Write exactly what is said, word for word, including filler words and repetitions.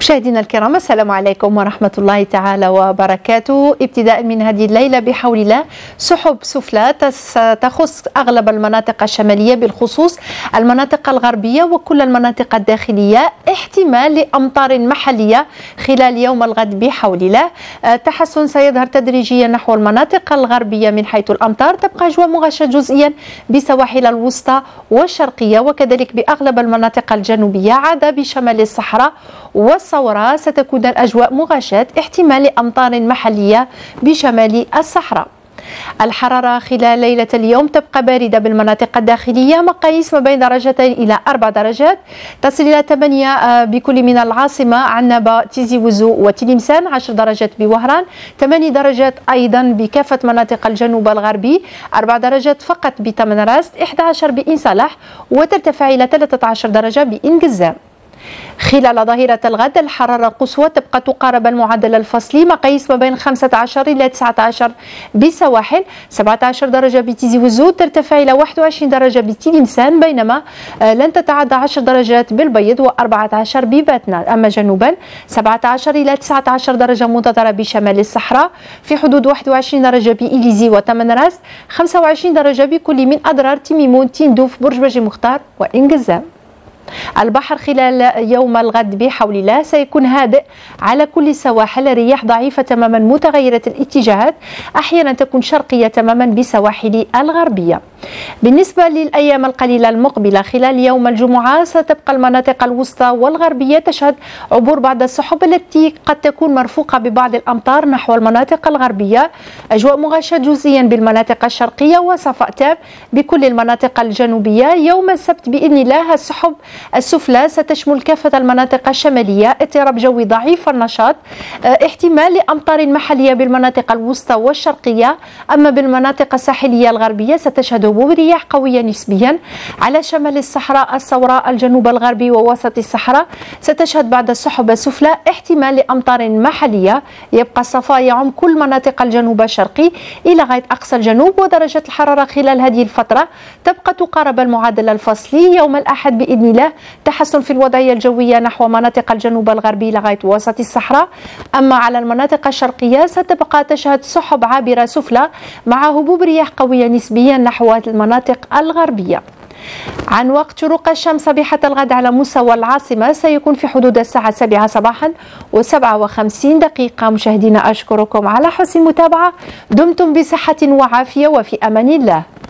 مشاهدينا الكرام، السلام عليكم ورحمة الله تعالى وبركاته. ابتداء من هذه الليلة بحول الله سحب سفلى تخص أغلب المناطق الشمالية، بالخصوص المناطق الغربية وكل المناطق الداخلية، احتمال لأمطار محلية خلال يوم الغد بحول الله. تحسن سيظهر تدريجيا نحو المناطق الغربية من حيث الأمطار، تبقى أجواء مغشاة جزئيا بسواحل الوسطى والشرقية وكذلك بأغلب المناطق الجنوبية، عدا بشمال الصحراء والصوراء ستكون الأجواء مغشاة، احتمال أمطار محلية بشمال الصحراء. الحرارة خلال ليلة اليوم تبقى باردة بالمناطق الداخلية، مقاييس ما بين درجتين إلى أربع درجات، تصل إلى ثمانية بكل من العاصمة عنابة، تيزي وزو وتلمسان، عشر درجات بوهران، ثماني درجات أيضا بكافة مناطق الجنوب الغربي، أربع درجات فقط بتمنراست، إحدى عشر بإن صلاح، وترتفع إلى ثلاثة عشر درجة بإن قزام. خلال ظهيرة الغد الحرارة القصوى تبقى تقارب المعدل الفصلي، مقاييس ما بين خمسة عشر إلى تسعة عشر بسواحل، سبعة عشر درجة بتيزي وزو، ترتفع إلى واحد وعشرين درجة بتلمسان، بينما لن تتعدى عشر درجات بالبيض وأربعة عشر بباتنا. أما جنوبا سبعة عشر إلى تسعة عشر درجة منتظرة بشمال الصحراء، في حدود واحد وعشرين درجة بإليزي وتمنراست، خمسة وعشرين درجة بكل من أضرار، تيميمون، تندوف، برج باجي مختار وإنقزام. البحر خلال يوم الغد بحول الله سيكون هادئ على كل السواحل، الرياح ضعيفة تماما متغيرة الاتجاهات، أحيانا تكون شرقية تماما بسواحل الغربية. بالنسبة للأيام القليلة المقبلة خلال يوم الجمعة، ستبقى المناطق الوسطى والغربية تشهد عبور بعض السحب التي قد تكون مرفوقة ببعض الأمطار نحو المناطق الغربية، أجواء مغشاة جزئيا بالمناطق الشرقية وصفاء تام بكل المناطق الجنوبية. يوم السبت بإذن الله السحب السفلى ستشمل كافة المناطق الشمالية، اضطراب جوي ضعيف النشاط، احتمال لأمطار محلية بالمناطق الوسطى والشرقية. أما بالمناطق الساحلية الغربية ستشهد هبوب رياح قوية نسبيا. على شمال الصحراء، الصوراء، الجنوب الغربي ووسط الصحراء ستشهد بعد السحب السفلى احتمال لأمطار محلية. يبقى الصفاء يعم كل مناطق الجنوب الشرقي إلى غاية أقصى الجنوب، ودرجة الحرارة خلال هذه الفترة تبقى تقارب المعدل الفصلي. يوم الأحد بإذن الله تحسن في الوضعية الجوية نحو مناطق الجنوب الغربي لغاية وسط الصحراء. أما على المناطق الشرقية ستبقى تشهد سحب عابرة سفلى مع هبوب رياح قوية نسبيا نحو المناطق الغربية. عن وقت شروق الشمس صبيحة الغد على مستوى العاصمة سيكون في حدود الساعة سبعة صباحا وسبعة وخمسين دقيقة. مشاهدينا أشكركم على حسن المتابعة، دمتم بصحة وعافية وفي أمان الله.